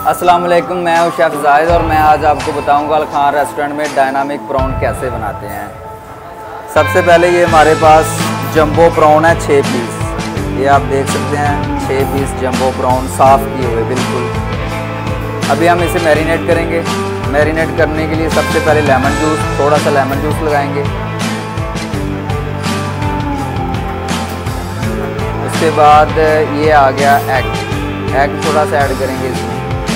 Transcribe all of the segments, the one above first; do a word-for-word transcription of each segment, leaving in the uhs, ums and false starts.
अस्सलाम वालेकुम, मैं हूं शेफ़ जाहिद और मैं आज आपको बताऊंगा अल खान रेस्टोरेंट में डायनामिक प्रॉन कैसे बनाते हैं। सबसे पहले ये हमारे पास जंबो प्रॉन है छः पीस, ये आप देख सकते हैं छः पीस जंबो प्रॉन साफ़ किए हुए बिल्कुल। अभी हम इसे मैरिनेट करेंगे। मैरिनेट करने के लिए सबसे पहले लेमन जूस, थोड़ा सा लेमन जूस लगाएंगे। उसके बाद ये आ गया एग, एग थोड़ा सा ऐड करेंगे इसमें।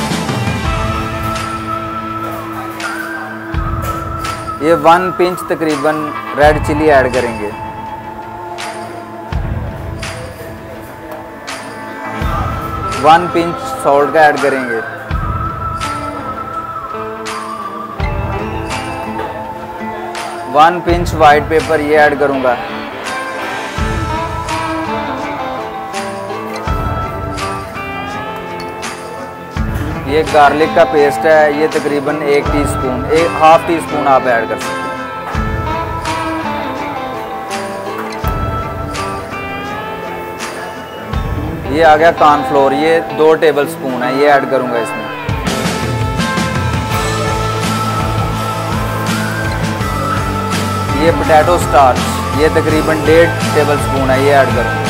ये वन पिंच तकरीबन रेड चिली ऐड करेंगे। वन पिंच सॉल्ट का ऐड करेंगे। वन पिंच वाइट पेपर ये ऐड करूंगा। ये गार्लिक का पेस्ट है, ये तकरीबन एक टीस्पून, एक हाफ टी स्पून आप ऐड कर सकते हैं। ये आ गया कॉर्नफ्लोर, ये दो टेबल स्पून है, ये ऐड करूंगा इसमें। ये पोटैटो स्टार्च, ये तकरीबन डेढ़ टेबल स्पून है, ये ऐड करूंगा।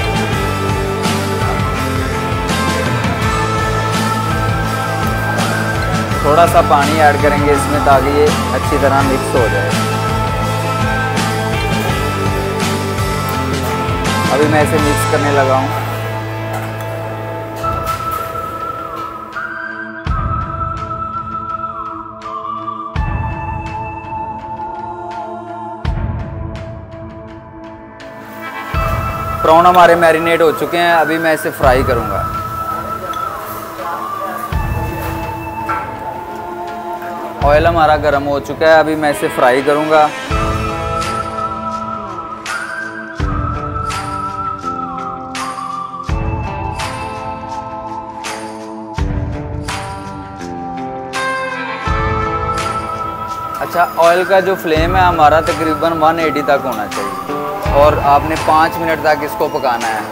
थोड़ा सा पानी ऐड करेंगे इसमें ताकि ये अच्छी तरह मिक्स हो जाए। अभी मैं इसे मिक्स करने लगा हूँ। प्रॉन हमारे मैरिनेट हो चुके हैं, अभी मैं इसे फ्राई करूँगा। ऑयल हमारा गर्म हो चुका है, अभी मैं इसे फ्राई करूंगा। अच्छा, ऑयल का जो फ्लेम है हमारा तकरीबन एक सौ अस्सी तक होना चाहिए और आपने पाँच मिनट तक इसको पकाना है।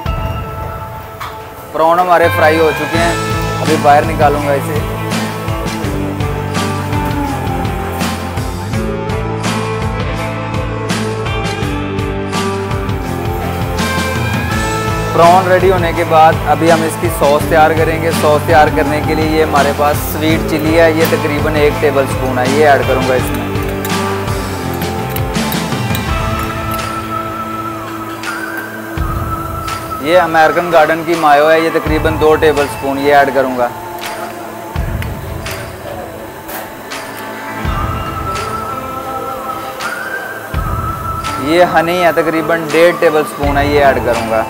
प्रॉन हमारे फ्राई हो चुके हैं, अभी बाहर निकालूंगा इसे। प्रॉन रेडी होने के बाद अभी हम इसकी सॉस तैयार करेंगे। सॉस तैयार करने के लिए ये हमारे पास स्वीट चिली है, ये तकरीबन एक टेबल स्पून है, ये ऐड करूंगा इसमें। ये अमेरिकन गार्डन की मायो है, ये तकरीबन दो टेबल स्पून, ये ऐड करूंगा। ये हनी है, तकरीबन डेढ़ टेबल स्पून है, ये ऐड करूंगा।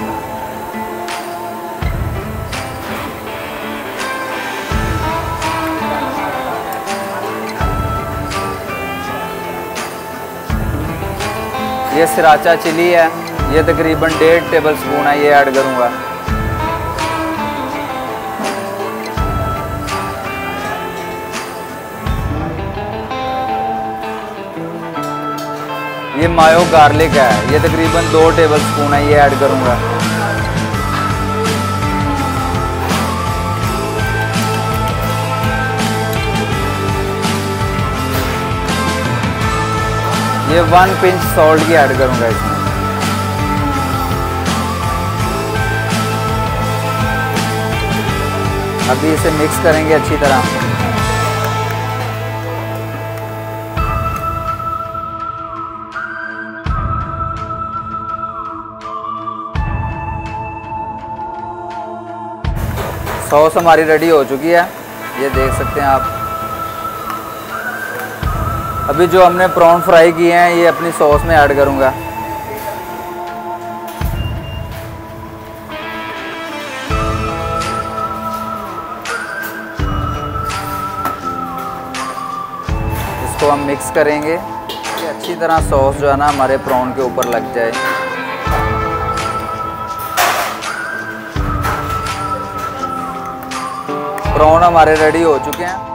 ये सराचा चिली है, ये तकरीबन डेढ़ टेबल स्पून है, ये ऐड करूंगा। ये मायो गार्लिक है, ये तकरीबन दो टेबल स्पून है, ये ऐड करूंगा। ये वन पिंच सॉल्ट की ऐड करूंगा इसमें। अभी इसे मिक्स करेंगे अच्छी तरह। सॉस हमारी रेडी हो चुकी है, ये देख सकते हैं आप। अभी जो हमने प्रॉन फ्राई किए हैं ये अपनी सॉस में ऐड करूंगा। इसको हम मिक्स करेंगे कि अच्छी तरह सॉस जो है ना हमारे प्रॉन के ऊपर लग जाए। प्रॉन हमारे रेडी हो चुके हैं।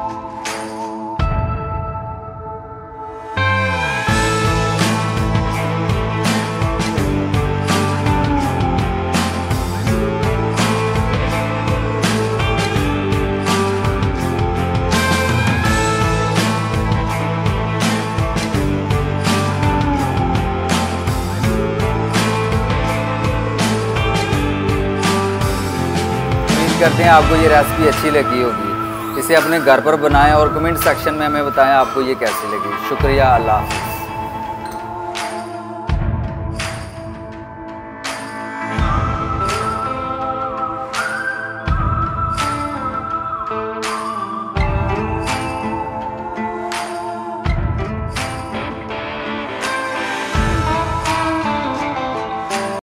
करते हैं आपको ये रेसिपी अच्छी लगी होगी। इसे अपने घर पर बनाएं और कमेंट सेक्शन में हमें बताएं आपको ये कैसी लगी। शुक्रिया, अल्लाह हाफ़िज़।